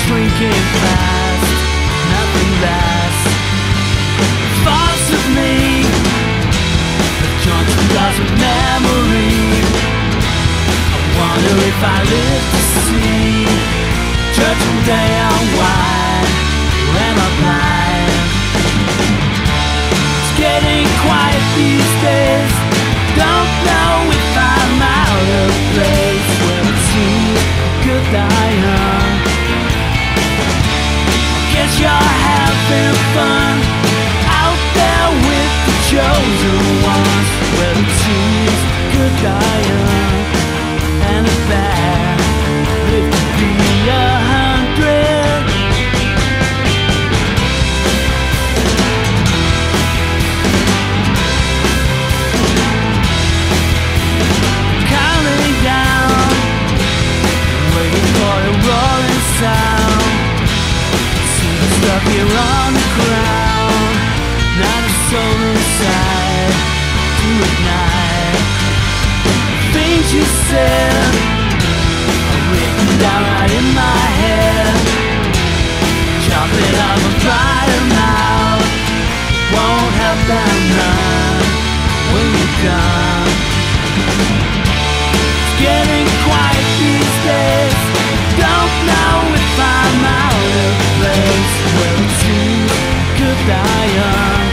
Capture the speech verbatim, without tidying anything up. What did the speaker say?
shrinking fast, nothing lasts. Thoughts of me, the joints glass of memory. I wonder if I live to see Judgment Day unwind, or am I blind? It's getting quiet these days. Don't know if I'm out of place. Well, it seems good die young. Guess you're having fun out there with the chosen ones. Well, it seems good die young, and a bad live to be a hundred. Counting down, waiting for a roaring sound. See you stuck here on the ground, not a soul inside to ignite. Things you said are written down right in my head. Chop it up and dry them out. Won't help them none when you're gone. It's getting quiet these days. Don't know if I'm out of place. Well, it seems good die young.